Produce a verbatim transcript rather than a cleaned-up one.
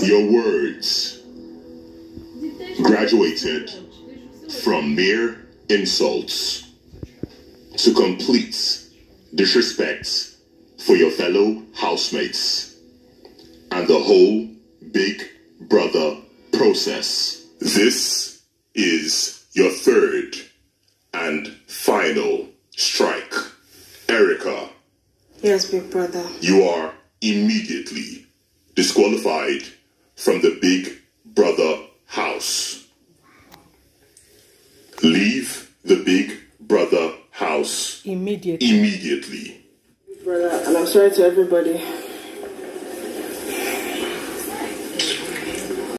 Your words graduated from mere insults to complete disrespect for your fellow housemates and the whole Big Brother process. This is your third and final strike. Erica. Yes, Big Brother. You are immediately disqualified from the Big Brother house. Leave the Big Brother house immediately. Immediately. Brother, and I'm sorry to everybody.